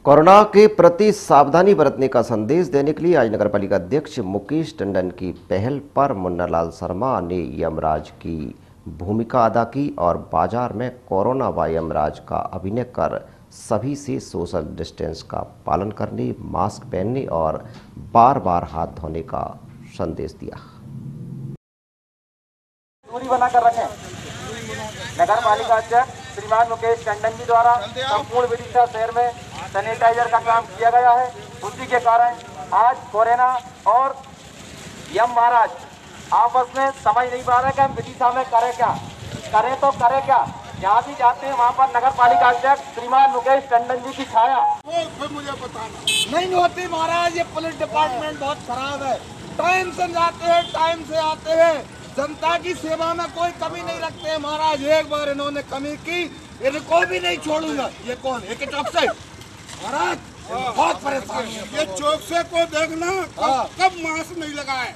Corona के प्रति सावधानी बरतने का संदेश देने के लिए आज नगरपालिका अध्यक्ष मुकेश टंडन की पहल पर मुन्नालाल शर्मा ने यमराज की भूमिका अदा की और बाजार में कोरोना व यमराज का अभिनय कर सभी से सोशल डिस्टेंस का पालन करने, मास्क पहनने और बार बार हाथ धोने का संदेश दिया। दूरी बनाकर रखें। नगर पालिका अध्यक्ष श्रीमान मुकेश टंडन जी द्वारा संपूर्ण विदिशा शहर में सैनिटाइजर का काम किया गया है। उसी के कारण आज कोरोना और यम महाराज आपस में समझ नहीं पा रहे कि हम विदिशा में करें क्या, करें तो करें क्या। जहाँ भी जाते हैं वहाँ पर नगर पालिका अध्यक्ष श्रीमान मुकेश टंडन जी की छाया वो मुझे बताना नहीं होती महाराज। ये पुलिस डिपार्टमेंट बहुत खराब है। टाइम से जाते हैं, टाइम से आते हैं, जनता की सेवा में कोई कमी नहीं रखते हैं महाराज। एक बार इन्होंने कमी की, इनको भी नहीं छोड़ूंगा। ये कौन है? चौकसे महाराज बहुत परेशान है। ये चौकसे को देखना कब मास्क नहीं लगाए।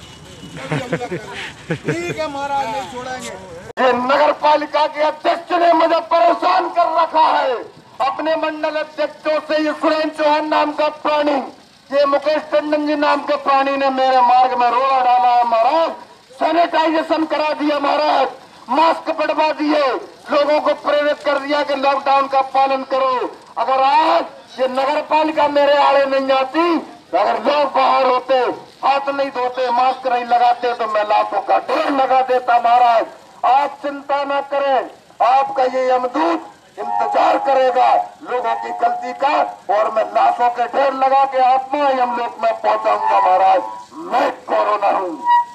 ठीक है महाराज, नहीं छोड़ेंगे। ये नगर पालिका के अध्यक्ष ने मुझे परेशान कर रखा है। अपने मंडल अध्यक्षों से ये सुरेंद्र चौहान नाम का प्राणी, ये मुकेश टंडन जी नाम के प्राणी ने मेरे मार्ग में रोड़ा डाला है महाराज। सैनिटाइजेशन करा दिया महाराज, मास्क पड़वा दिए, लोगों को प्रेरित कर दिया कि लॉकडाउन का पालन करो। अगर आज ये नगर पालिका मेरे आड़े नहीं आती, तो अगर लोग बाहर होते, हाथ नहीं धोते, मास्क नहीं लगाते, तो मैं लाखों का ढेर लगा देता महाराज। आप चिंता न करें, आपका ये यमदूत इंतजार करेगा लोगों की गलती का, और मैं लाखों के ढेर लगा के आत्मा यमलोक में पहुंचाऊंगा महाराज। मैं कोरोना हूँ।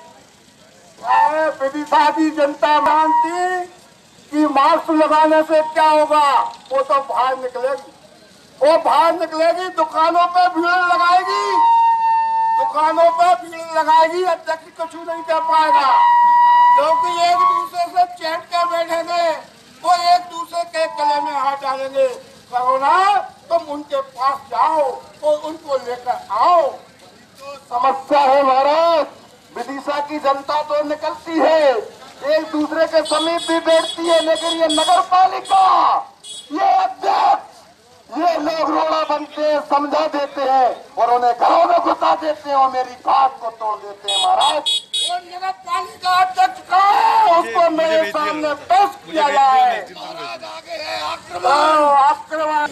विदिशा की जनता मानती कि मास्क लगाने से क्या होगा, वो तो बाहर निकलेगी, वो बाहर निकलेगी, दुकानों पे भीड़ लगाएगी, दुकानों पे भीड़ लगाएगी, अध्यक्ष कुछ नहीं कर पाएगा, क्योंकि एक दूसरे से चैट के बैठेंगे, वो एक दूसरे के गले में हाथ डालेंगे। कोरोना तुम उनके पास जाओ और उनको लेकर आओ। तो समस्या है महाराज, विदिशा की जनता तो निकलती है, एक दूसरे के समीप भी बैठती है, लेकिन ये नगर पालिका, ये अध्यक्ष, ये लोग रोड़ा बनते हैं, समझा देते हैं और उन्हें घरों में घुसा देते हैं और मेरी बात को तोड़ देते हैं महाराज। और नगर पालिका अध्यक्ष का है, उसको मेरे सामने पेश किया जाए। आगे है आक्रमण।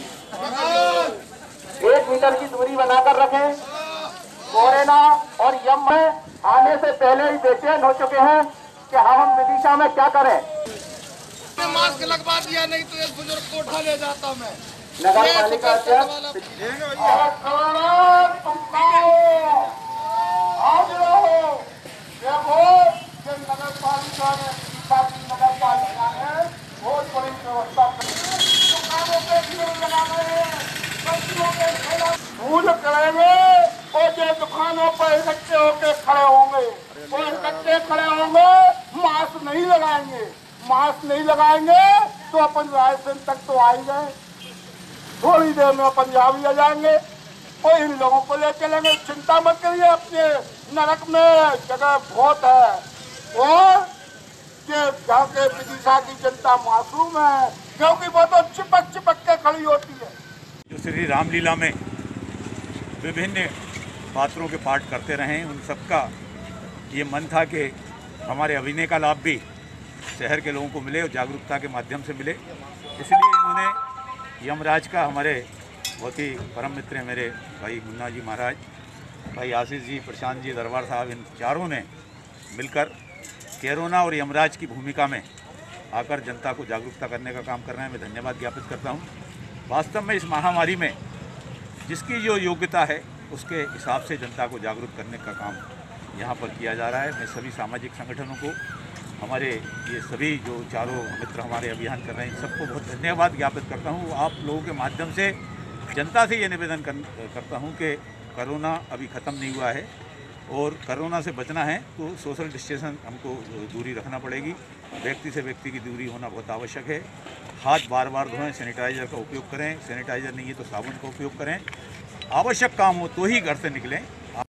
1 मीटर की दूरी बनाकर रखें। कोरोना और यम में आने से पहले ही बेचैन हो चुके हैं कि हम विदिशा में क्या करें। मास्क लगवा दिया, नहीं तो एक बुजुर्ग को उठा ले जाता मैं। नगर पालिका अध्यक्ष आज रहो, देखो ये नगर पालिका ने, नगर पालिका ने बहुत बड़ी व्यवस्था की। दुकानों पे भीड़ लगा रहे हैं, सब्जियों के ठेला फूल करेंगे और ये दुकानों पर इकट्ठे होकर खड़े होंगे, और इकट्ठे खड़े होंगे, मास्क नहीं लगाएंगे। मास्क नहीं लगाएंगे तो अपन रायसेन तक तो आ ही गए, थोड़ी देर में पंजाबी आ जाएंगे और इन लोगों को ले चलेंगे। चिंता मत करिए, अपने नरक में जगह बहुत है। और जहाँ के विदिशा की जनता मासूम है, क्योंकि वो तो चिपक चिपक के खड़ी होती है। जो श्री रामलीला में विभिन्न पात्रों के पाठ करते रहे, उन सबका ये मन था कि हमारे अभिनय का लाभ भी शहर के लोगों को मिले और जागरूकता के माध्यम से मिले। इसलिए इन्होंने यमराज का, हमारे बहुत ही परम मित्र हैं मेरे भाई मुन्ना जी महाराज, भाई आशीष जी, प्रशांत जी, दरबार साहब, इन चारों ने मिलकर कोरोना और यमराज की भूमिका में आकर जनता को जागरूकता करने का काम कर रहे हैं। मैं धन्यवाद ज्ञापित करता हूँ। वास्तव में इस महामारी में जिसकी जो योग्यता है उसके हिसाब से जनता को जागरूक करने का काम यहाँ पर किया जा रहा है। मैं सभी सामाजिक संगठनों को, हमारे ये सभी जो चारों मित्र हमारे अभियान कर रहे हैं, इन सबको बहुत धन्यवाद ज्ञापित करता हूँ। आप लोगों के माध्यम से जनता से ये निवेदन करता हूँ कि कोरोना अभी ख़त्म नहीं हुआ है और कोरोना से बचना है तो सोशल डिस्टेंस हमको दूरी रखना पड़ेगी। व्यक्ति से व्यक्ति की दूरी होना बहुत आवश्यक है। हाथ बार बार धोएं, सैनिटाइज़र का उपयोग करें, सैनिटाइज़र नहीं है तो साबुन का उपयोग करें। आवश्यक काम हो तो ही घर से निकलें।